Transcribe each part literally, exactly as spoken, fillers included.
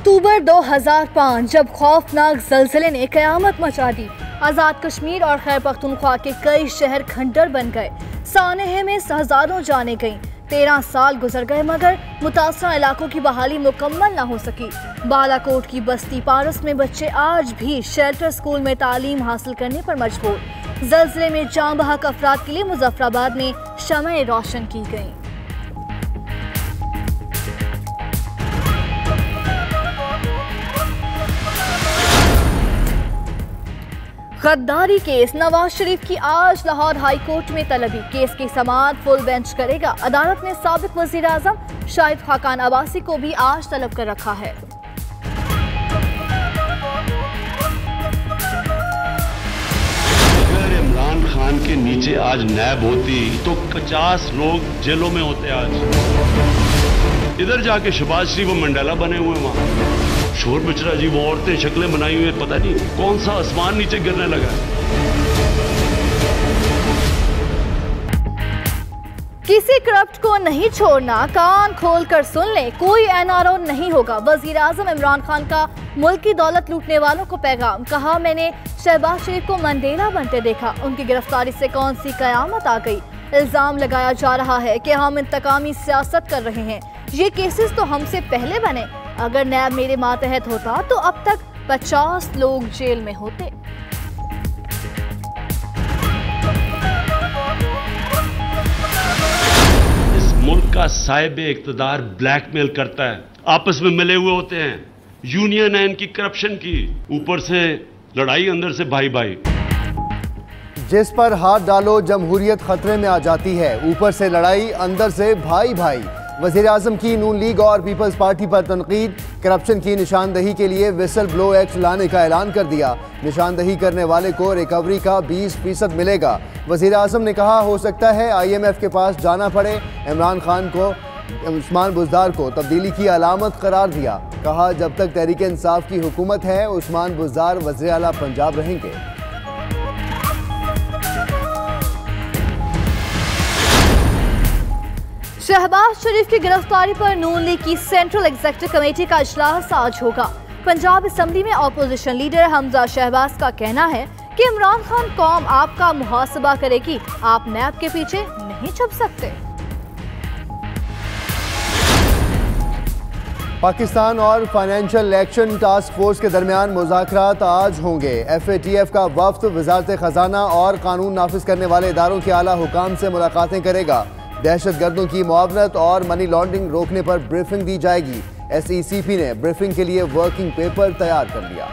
अक्टूबर दो हज़ार पाँच जब खौफनाक ज़लज़ले ने क़यामत मचा दी। आज़ाद कश्मीर और खैबर पख्तूनख्वा के कई शहर खंडर बन गए। सानहे में हज़ारों जाने गईं। तेरह साल गुजर गए मगर मुतासरा इलाकों की बहाली मुकम्मल न हो सकी। बालाकोट की बस्ती पारस में बच्चे आज भी शेल्टर स्कूल में तालीम हासिल करने पर मजबूर। ज़लज़ले में जान बहक अफराद के लिए मुज़फ्फराबाद में शमए रोशन की गई। गद्दारी केस, नवाज शरीफ की आज लाहौर हाई कोर्ट में तलबी। केस की समाअत फुल बेंच करेगा। अदालत ने साबिक वजीर आजम शाहिद खाकान अब्बासी को भी आज तलब कर रखा है। अगर इमरान खान के नीचे आज नैब होती तो पचास लोग जेलों में होते। आज इधर जाके शहबाज शरीफ और मंडेला बने हुए वहां शोर मचरा जी, वो औरतें शक्लें बनाई हुई, पता नहीं कौन सा आसमान नीचे गिरने लगा। किसी करप्ट को नहीं छोड़ना, कान खोल कर सुन ले, कोई एनआरओ नहीं होगा। वजीर आजम इमरान खान का मुल्क की दौलत लूटने वालों को पैगाम। कहा, मैंने शहबाज शरीफ को मंडेला बनते देखा, उनकी गिरफ्तारी से कौन सी कयामत आ गई। इल्जाम लगाया जा रहा है कि हम इंतकामी सियासत कर रहे हैं। ये केसेस तो हमसे पहले बने। अगर नैब मेरे मातहत होता तो अब तक पचास लोग जेल में होते। इस मुल्क का साहिब इख्तिदार ब्लैकमेल करता है, आपस में मिले हुए होते हैं। यूनियन है इनकी करप्शन की, ऊपर से लड़ाई, अंदर से भाई भाई। जिस पर हाथ डालो जमहूरियत खतरे में आ जाती है, ऊपर से लड़ाई, अंदर से भाई भाई। वज़ीर आज़म की नून लीग और पीपल्स पार्टी पर तनकीद। करप्शन की निशानदही के लिए विसल ब्लो एक्ट लाने का ऐलान कर दिया। निशानदही करने वाले को रिकवरी का बीस फीसद मिलेगा। वज़ीर आज़म ने कहा, हो सकता है आई एम एफ के पास जाना पड़े। इमरान खान को उस्मान बुज़दार को तब्दीली की अलामत करार दिया। कहा, जब तक तहरीक इंसाफ की हुकूमत है उस्मान बुज़दार वज़ीर आला पंजाब रहेंगे। शहबाज शरीफ की गिरफ्तारी पर नून लीग की सेंट्रल एग्जीक्यूटिव कमेटी का इजलास आज होगा। पंजाब असेंबली में अपोजिशन लीडर हमजा शहबाज का कहना है कि इमरान खान कौम आपका मुहासबा करेगी, आप नैब के पीछे नहीं छुप सकते। पाकिस्तान और फाइनेंशियल एक्शन टास्क फोर्स के दरमियान मुज़ाकरात आज होंगे। एफ ए टी एफ का वफ्द वजारत खजाना और कानून नाफिज करने वाले इदारों के आला हुकाम से मुलाकातें करेगा। दहशत गर्दों की मुआवनत और मनी लॉन्ड्रिंग रोकने पर ब्रीफिंग दी जाएगी। एस ई सी पी ने ब्रीफिंग के लिए वर्किंग पेपर तैयार कर लिया।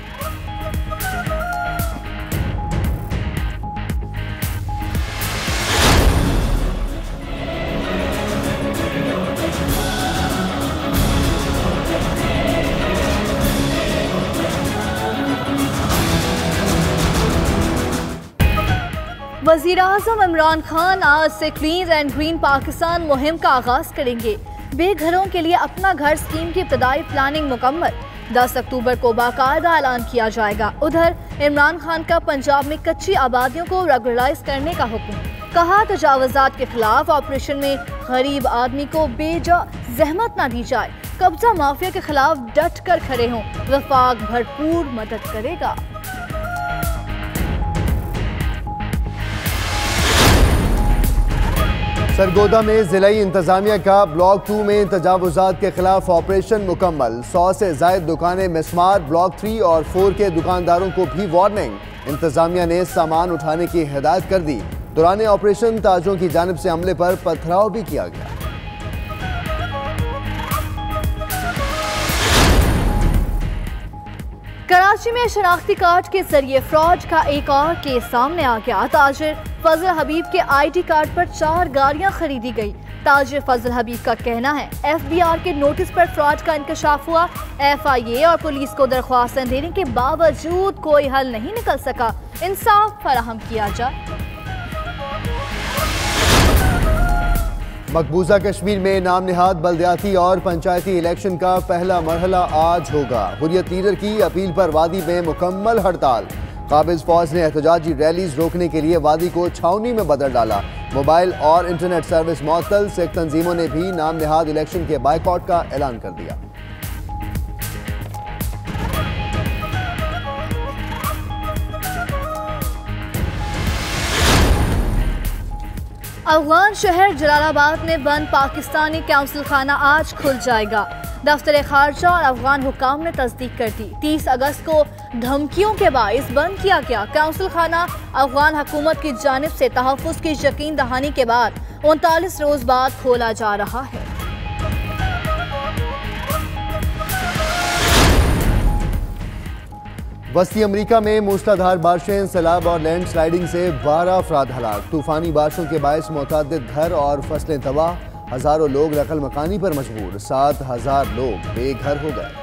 वज़ीर आज़म इमरान खान आज से क्लीन एंड ग्रीन पाकिस्तान मुहिम का आगाज करेंगे। बेघरों के लिए अपना घर स्कीम की इब्तदाई प्लानिंग मुकम्मल। दस अक्टूबर को बाकायदा ऐलान किया जाएगा। उधर इमरान खान का पंजाब में कच्ची आबादियों को रेगुलराइज करने का हुक्म। कहा, तजावुज़ात के खिलाफ ऑपरेशन में गरीब आदमी को बेजा जहमत ना दी जाए। कब्जा माफिया के खिलाफ डट कर खड़े हों, वफाक भरपूर मदद करेगा। सरगोदा में ज़िलाई इंतजामिया का ब्लॉक टू में तजावुज़ात के खिलाफ ऑपरेशन मुकम्मल। सौ से ज़ायद दुकानें मिसमार। ब्लॉक थ्री और फोर के दुकानदारों को भी वार्निंग। इंतजामिया ने सामान उठाने की हिदायत कर दी। दौरान ऑपरेशन ताजों की जानिब से हमले पर पथराव भी किया गया। कराची में शनाख्ती कार्ड के जरिए फ्रॉड का एक और केस सामने आ गया। ताजिर फजल हबीब के आई डी कार्ड पर चार गाड़ियां खरीदी गई। ताजिर फजल हबीब का कहना है, एफ बी आर के नोटिस पर फ्रॉड का इंकशाफ हुआ। एफ आई ए और पुलिस को दरख्वास्तें देने के बावजूद कोई हल नहीं निकल सका। इंसाफ फराहम किया जाए। मकबूजा कश्मीर में नाम निहाद बल्दियाती और पंचायती इलेक्शन का पहला मरहला आज होगा। हुर्रियत लीडर की अपील पर वादी में मुकम्मल हड़ताल। काबिज फौज ने एहतजाजी रैलीज रोकने के लिए वादी को छावनी में बदल डाला। मोबाइल और इंटरनेट सर्विस मुअत्तल। सिख तंजीमों ने भी नाम निहाद इलेक्शन के बायकॉट का ऐलान कर दिया। अफगान शहर जलालाबाद में बंद पाकिस्तानी काउंसिल खाना आज खुल जाएगा। दफ्तर खारजा और अफगान हुकाम ने तस्दीक कर दी। तीस अगस्त को धमकियों के बाइस बंद किया गया काउंसिल खाना अफगान हुकूमत की जानिब से तहफ़्फ़ुज़ की यकीन दहानी के बाद उनतालीस रोज बाद खोला जा रहा है। वस्ती अमरीका में मूसलाधार बारिशें, सैलाब और लैंड स्लाइडिंग से बारह अफराद हलाक। तूफानी बारिशों के बायस मुतअद्दिद घर और फसलें तबाह, हजारों लोग नकल मकानी पर मजबूर, सात हजार लोग बेघर हो गए।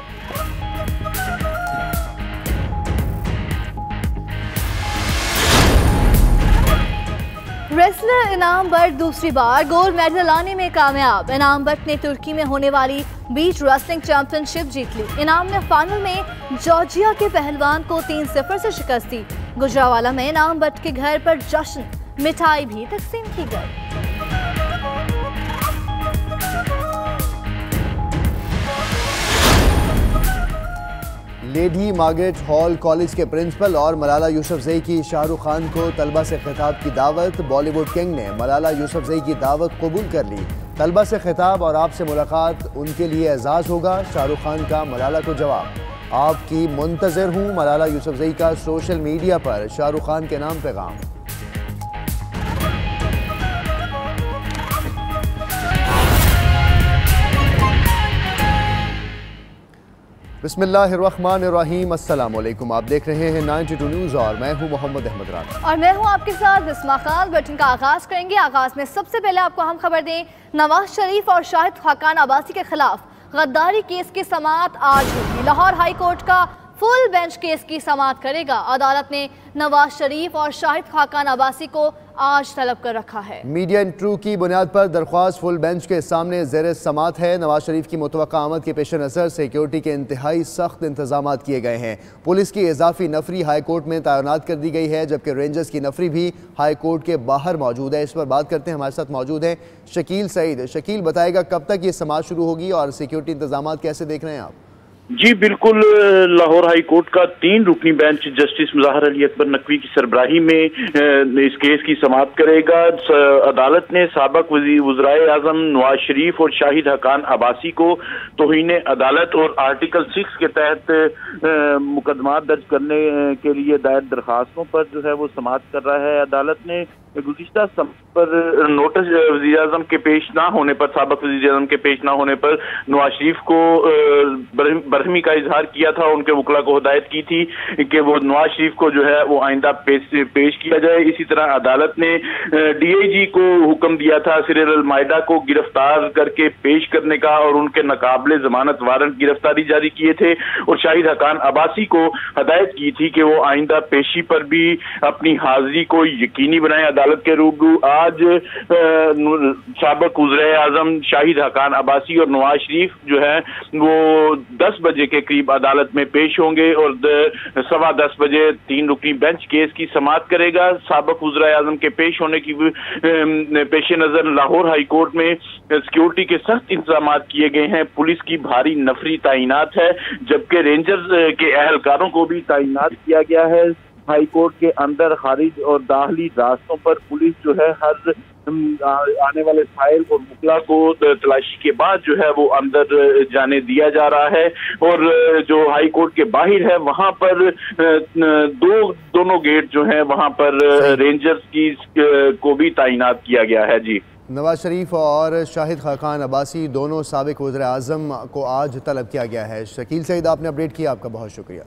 रेसलर इनाम बट दूसरी बार गोल्ड मेडल लाने में कामयाब। इनाम बट ने तुर्की में होने वाली बीच रेसलिंग चैंपियनशिप जीत ली। इनाम ने फाइनल में जॉर्जिया के पहलवान को तीन सिफर से शिकस्त दी। गुजरावाला में इनाम बट के घर पर जश्न, मिठाई भी तकसीम की गई। लेडी मार्गरेट हॉल कॉलेज के प्रिंसिपल और मलाला यूसुफजई की शाहरुख खान को तलबा से खिताब की दावत। बॉलीवुड किंग ने मलाला यूसुफजई की दावत कबूल कर ली। तलबा से खिताब और आपसे मुलाकात उनके लिए एजाज़ होगा। शाहरुख खान का मलाला को जवाब, आपकी मुंतज़िर हूँ। मलाला यूसुफजई का सोशल मीडिया पर शाहरुख खान के नाम पैगाम। बिस्मिल्लाहिर्रहमानिर्रहीम, अस्सलाम वालेकुम। आप देख रहे हैं नाइन्टी टू न्यूज़ और मैं हूं मोहम्मद अहमद राना और मैं हूं आपके साथ बिस्मा खान। बुलेटिन का आगाज करेंगे। आगाज में सबसे पहले आपको हम खबर दें, नवाज शरीफ और शाहिद खाकान अब्बासी के खिलाफ गद्दारी केस की समाअत आज होगी। लाहौर हाई कोर्ट का फुल बेंच केस की समाअत करेगा। अदालत ने नवाज शरीफ और शाहिद खाकान अब्बासी को आज तलब कर रखा है। मीडिया इंटरव्यू की बुनियाद पर दरख्वास्त फुल बेंच के सामने ज़ेर समाअत है। नवाज शरीफ की मुतवक्का आमद के पेश नज़र सिक्योरिटी के इंतहाई सख्त इंतजाम किए गए हैं। पुलिस की इजाफी नफरी हाई कोर्ट में तैनात कर दी गई है, जबकि रेंजर्स की नफरी भी हाई कोर्ट के बाहर मौजूद है। इस पर बात करते हैं, हमारे साथ मौजूद हैं शकील सईद। शकील, बताएगा कब तक ये समाअत शुरू होगी और सिक्योरिटी इंतजाम कैसे देख रहे हैं आप? जी बिल्कुल, लाहौर हाई कोर्ट का तीन रुकनी बेंच जस्टिस मुज़ाहर अली अकबर नकवी की सरबराही में इस केस की समाअत करेगा। अदालत ने साबिक वज़ीर आज़म नवाज शरीफ और शाहिद खाकान अब्बासी को तौहीन अदालत और आर्टिकल सिक्स के तहत मुकदमा दर्ज करने के लिए दायर दरखास्तों पर जो है वो समाअत कर रहा है। अदालत ने गुज़िश्ता पर नोटिस वज़ीर आज़म के पेश ना होने पर साबिक वज़ीर आज़म के पेश ना होने पर नवाज शरीफ को बरहमी का इजहार किया था। उनके वकला को हिदायत की थी कि वो नवाज शरीफ को जो है वो आइंदा पेश पेश किया जाए। इसी तरह अदालत ने डीआईजी को हुक्म दिया था सिरिल अल मायदा को गिरफ्तार करके पेश करने का और उनके नाकाबिले जमानत वारंट गिरफ्तारी जारी किए थे और शाहिद खाकान अब्बासी को हिदायत की थी कि वो आइंदा पेशी पर भी अपनी हाजिरी को यकीनी बनाए अदालत के रूबरू। आज साबिक वज़ीर आज़म शाहिद खाकान अब्बासी और नवाज शरीफ जो है वो दस बजे के करीब अदालत में पेश होंगे और सवा दस बजे तीन रुकनी बेंच केस की समाअत करेगा। साबिक वज़ीर आज़म के पेश होने की पेश नजर लाहौर हाई कोर्ट में सिक्योरिटी के सख्त इंतजाम किए गए हैं। पुलिस की भारी नफरी तैनात है, जबकि रेंजर्स के अहलकारों को भी तैनात किया गया है। हाई कोर्ट के अंदर खारिज और दाखिली रास्तों पर पुलिस जो है हर आने वाले फाइल और मुकला को तलाशी के बाद जो है वो अंदर जाने दिया जा रहा है और जो हाई कोर्ट के बाहर है वहां पर दो दोनों गेट जो है वहां पर रेंजर्स की को भी तैनात किया गया है। जी, नवाज शरीफ और शाहिद खाकान अब्बासी दोनों साबिक वज़ीर आज़म को आज तलब किया गया है। शकील सईद, आपने अपडेट किया, आपका बहुत शुक्रिया।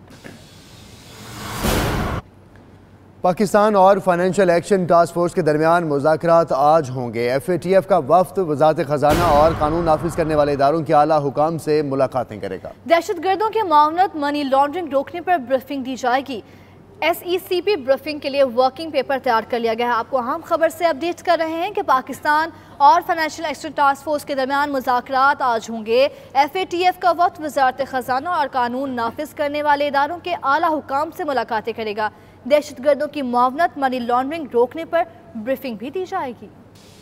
पाकिस्तान और फाइनेंशियल एक्शन टास्क फोर्स के दरमियान मुज़ाकरात आज होंगे। एफ ए टी एफ का वफ्द वज़ारत ख़जाना और कानून नाफिज करने वाले इदारों के आला हुकाम से मुलाकातें करेगा। दहशत गर्दों के मामलों मनी लॉन्ड्रिंग रोकने पर ब्रीफिंग दी जाएगी। S E C P briefing के लिए वर्किंग पेपर तैयार कर लिया गया है। आपको अहम खबर से अपडेट कर रहे हैं कि पाकिस्तान और फाइनेंशियल एक्शन टास्क फोर्स के दरमियान मुज़ाकरात आज होंगे। एफ ए टी एफ का वक्त वज़ारत ख़जाना और कानून नाफिज करने वाले इदारों के आला हुकाम से मुलाकातें करेगा। दहशत गर्दों की मुआवनत, मनी लॉन्ड्रिंग रोकने पर ब्रीफिंग भी दी जाएगी।